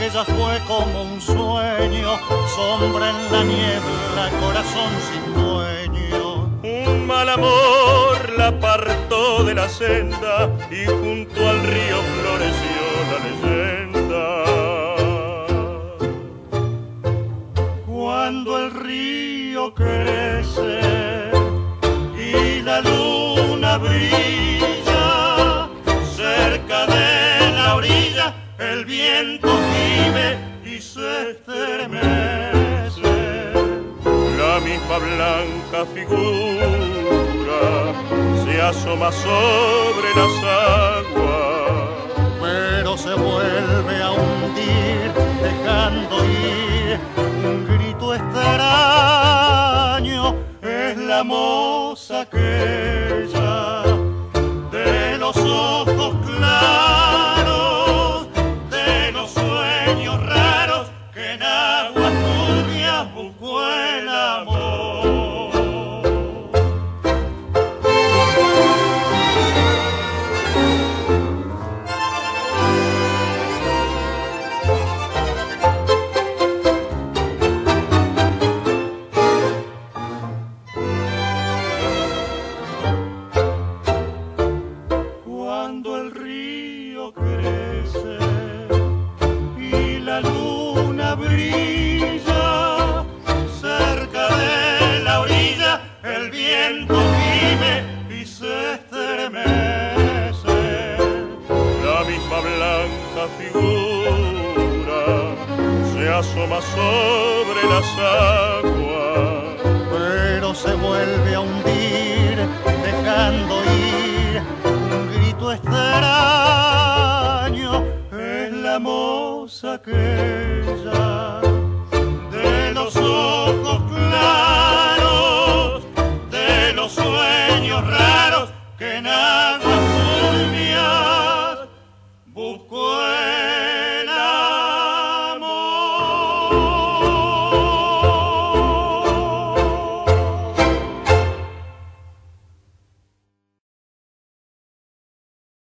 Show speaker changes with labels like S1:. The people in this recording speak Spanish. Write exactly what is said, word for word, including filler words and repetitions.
S1: Ella fue como un sueño, sombra en la niebla, corazón sin dueño.
S2: Un mal amor la apartó de la senda y junto al río floreció la leyenda.
S1: Cuando el río crece y la luna brilla cerca de la orilla, el viento gime y se estremece.
S2: La misma blanca figura se asoma sobre las aguas,
S1: pero se vuelve a hundir dejando ir un grito extraño. Es la moza aquella de los ojos claros, de los sueños raros, que en aguas turbias buscó el amor. Cuando el río crece y la luna brilla cerca de la orilla, el viento gime y se estremece.
S2: la misma blanca figura se asoma sobre las aguas,
S1: pero se vuelve a hundir dejando ir un grito extraño. Es la moza que